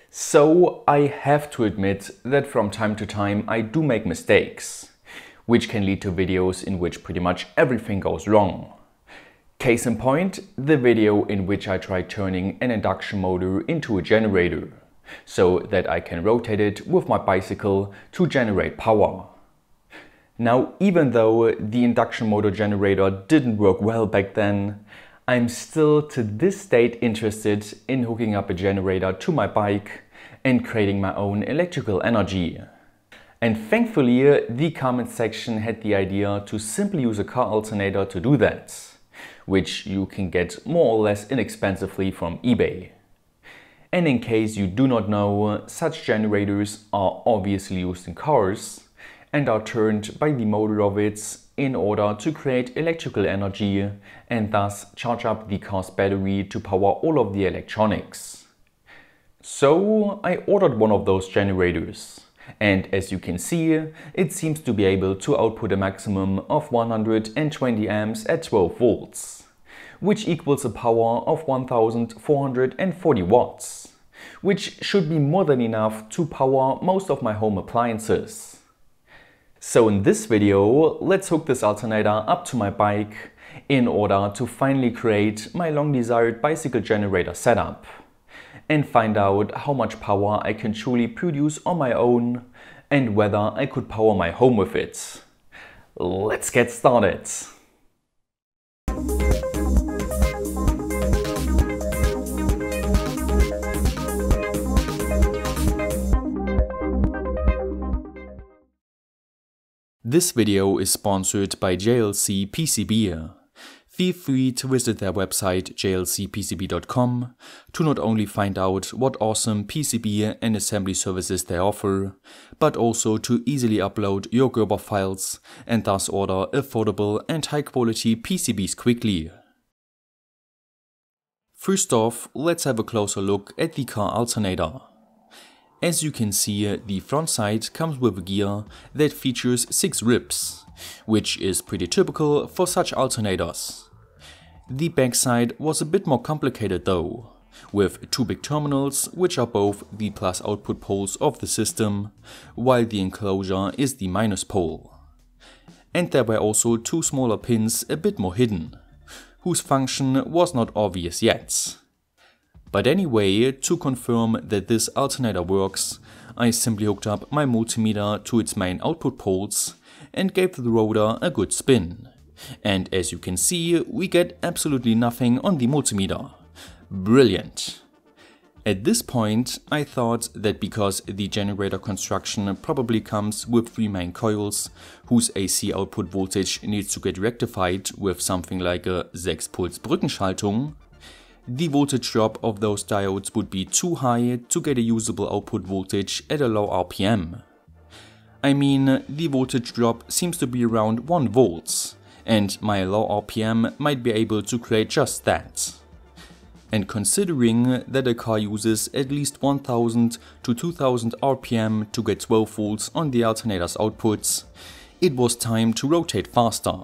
So I have to admit that from time to time I do make mistakes, which can lead to videos in which pretty much everything goes wrong. Case in point, the video in which I tried turning an induction motor into a generator, so that I can rotate it with my bicycle to generate power. Now, even though the induction motor generator didn't work well back then, I'm still to this date interested in hooking up a generator to my bike and creating my own electrical energy. And thankfully, the comment section had the idea to simply use a car alternator to do that, which you can get more or less inexpensively from eBay. And in case you do not know, such generators are obviously used in cars and are turned by the motor of it in order to create electrical energy and thus charge up the car's battery to power all of the electronics. So I ordered one of those generators, and as you can see, it seems to be able to output a maximum of 120 amps at 12 volts, which equals a power of 1440 watts, which should be more than enough to power most of my home appliances. So in this video, let's hook this alternator up to my bike in order to finally create my long desired bicycle generator setup and find out how much power I can truly produce on my own and whether I could power my home with it. Let's get started! This video is sponsored by JLC PCB. Feel free to visit their website jlcpcb.com to not only find out what awesome PCB and assembly services they offer, but also to easily upload your Gerber files and thus order affordable and high quality PCBs quickly. First off, let's have a closer look at the car alternator. As you can see, the front side comes with a gear that features 6 ribs, which is pretty typical for such alternators. The back side was a bit more complicated though, with 2 big terminals which are both the plus output poles of the system, while the enclosure is the minus pole. And there were also 2 smaller pins a bit more hidden, whose function was not obvious yet. But anyway, to confirm that this alternator works, I simply hooked up my multimeter to its main output poles and gave the rotor a good spin. And as you can see, we get absolutely nothing on the multimeter. Brilliant! At this point, I thought that because the generator construction probably comes with 3 main coils, whose AC output voltage needs to get rectified with something like a 6-Puls Brückenschaltung, the voltage drop of those diodes would be too high to get a usable output voltage at a low RPM. I mean, the voltage drop seems to be around 1 volt, and my low RPM might be able to create just that. And considering that a car uses at least 1000 to 2000 RPM to get 12 volts on the alternator's outputs, it was time to rotate faster.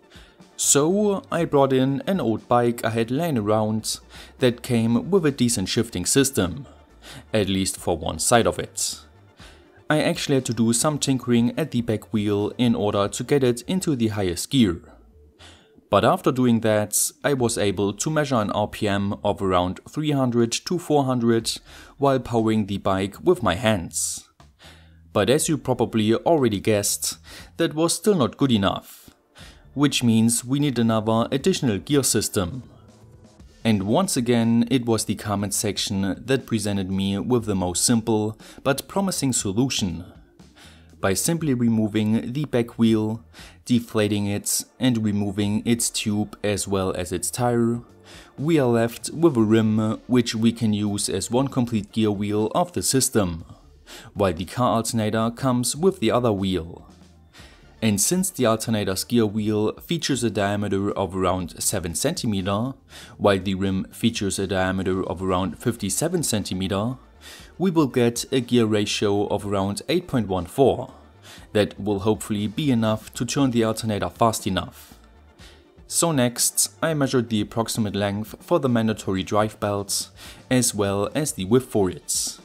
So I brought in an old bike I had laying around that came with a decent shifting system, at least for one side of it. I actually had to do some tinkering at the back wheel in order to get it into the highest gear. But after doing that, I was able to measure an RPM of around 300 to 400 while powering the bike with my hands. But as you probably already guessed, that was still not good enough. Which means we need another additional gear system. And once again, it was the comment section that presented me with the most simple but promising solution. By simply removing the back wheel, deflating it and removing its tube as well as its tire, we are left with a rim which we can use as one complete gear wheel of the system, while the car alternator comes with the other wheel. And since the alternator's gear wheel features a diameter of around 7 cm, while the rim features a diameter of around 57 cm, we will get a gear ratio of around 8.14. That will hopefully be enough to turn the alternator fast enough. So next, I measured the approximate length for the mandatory drive belts, as well as the width for it.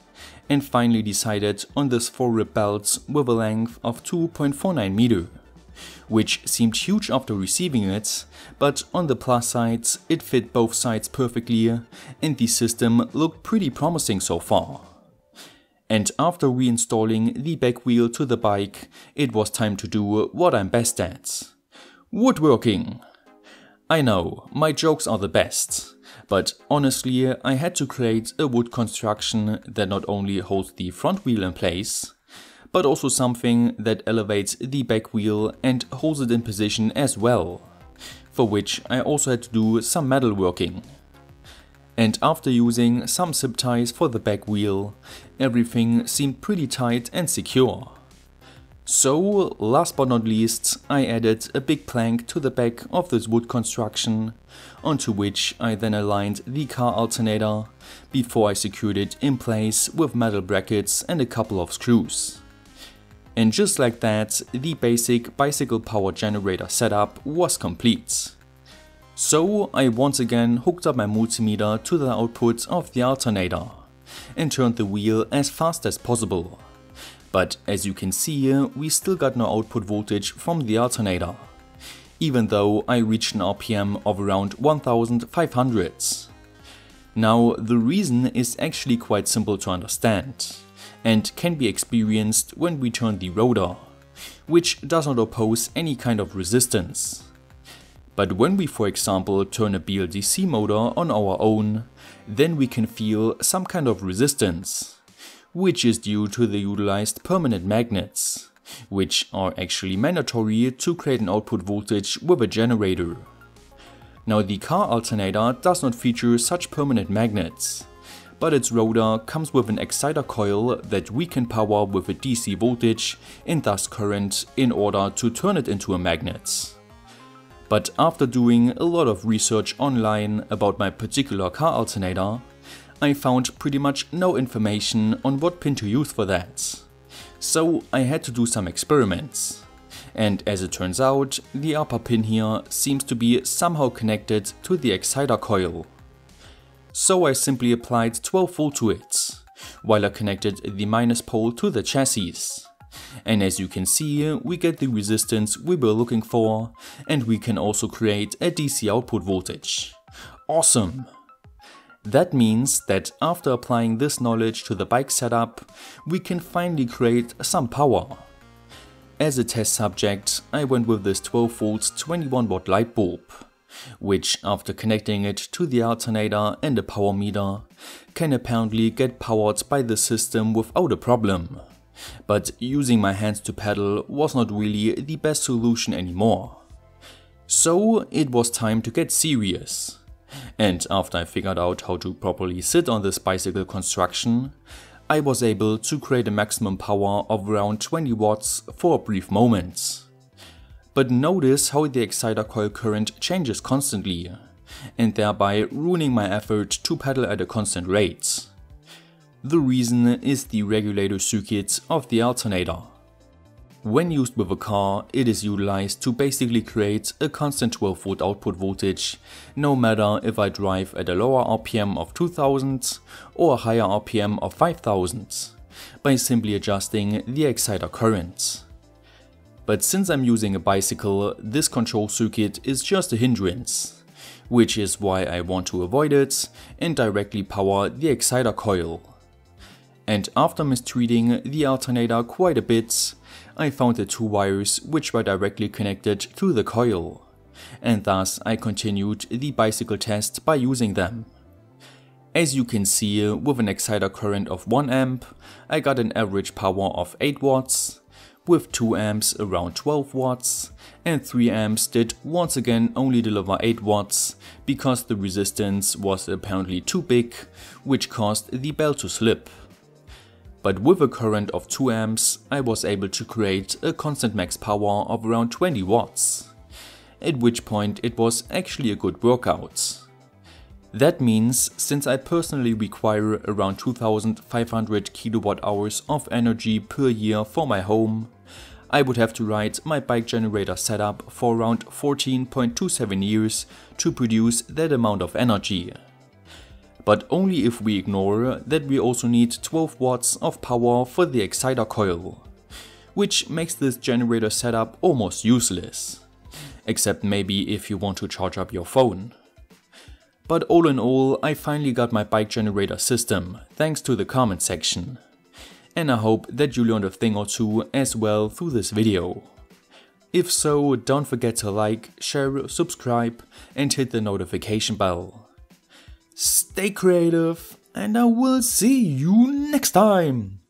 and finally decided on this 4-rib belt with a length of 2.49 meter, which seemed huge after receiving it, but on the plus side it fit both sides perfectly and the system looked pretty promising so far. And after reinstalling the back wheel to the bike, it was time to do what I'm best at: woodworking. I know, my jokes are the best, but honestly I had to create a wood construction that not only holds the front wheel in place, but also something that elevates the back wheel and holds it in position as well, for which I also had to do some metalworking. And after using some zip ties for the back wheel, everything seemed pretty tight and secure. So, last but not least, I added a big plank to the back of this wood construction, onto which I then aligned the car alternator, before I secured it in place with metal brackets and a couple of screws. And just like that, the basic bicycle power generator setup was complete. So I once again hooked up my multimeter to the output of the alternator and turned the wheel as fast as possible. But as you can see, we still got no output voltage from the alternator, even though I reached an RPM of around 1500. Now the reason is actually quite simple to understand and can be experienced when we turn the rotor, which does not oppose any kind of resistance. But when we, for example, turn a BLDC motor on our own, then we can feel some kind of resistance, which is due to the utilized permanent magnets, which are actually mandatory to create an output voltage with a generator. Now the car alternator does not feature such permanent magnets, but its rotor comes with an exciter coil that we can power with a DC voltage and thus current in order to turn it into a magnet. But after doing a lot of research online about my particular car alternator, I found pretty much no information on what pin to use for that. So I had to do some experiments. And as it turns out, the upper pin here seems to be somehow connected to the exciter coil. So I simply applied 12 volt to it, while I connected the minus pole to the chassis. And as you can see, we get the resistance we were looking for, and we can also create a DC output voltage. Awesome! That means that after applying this knowledge to the bike setup, we can finally create some power. As a test subject, I went with this 12 volt 21 watt light bulb, which after connecting it to the alternator and a power meter, can apparently get powered by the system without a problem. But using my hands to pedal was not really the best solution anymore. So it was time to get serious. And after I figured out how to properly sit on this bicycle construction, I was able to create a maximum power of around 20 watts for a brief moment. But notice how the exciter coil current changes constantly, and thereby ruining my effort to pedal at a constant rate. The reason is the regulator circuit of the alternator. When used with a car, it is utilized to basically create a constant 12 volt output voltage, no matter if I drive at a lower RPM of 2000 or a higher RPM of 5000, by simply adjusting the exciter current. But since I'm using a bicycle, this control circuit is just a hindrance, which is why I want to avoid it and directly power the exciter coil. And after mistreating the alternator quite a bit, I found the two wires which were directly connected to the coil, and thus I continued the bicycle test by using them. As you can see, with an exciter current of 1 amp, I got an average power of 8 watts, with 2 amps around 12 watts, and 3 amps did once again only deliver 8 watts, because the resistance was apparently too big, which caused the belt to slip. But with a current of 2 amps, I was able to create a constant max power of around 20 watts, at which point it was actually a good workout. That means, since I personally require around 2500 kilowatt hours of energy per year for my home, I would have to ride my bike generator setup for around 14.27 years to produce that amount of energy. but only if we ignore that we also need 12 watts of power for the exciter coil, which makes this generator setup almost useless, except maybe if you want to charge up your phone. But all in all, I finally got my bike generator system thanks to the comment section, and I hope that you learned a thing or two as well through this video. If so, don't forget to like, share, subscribe and hit the notification bell. Stay creative, and I will see you next time!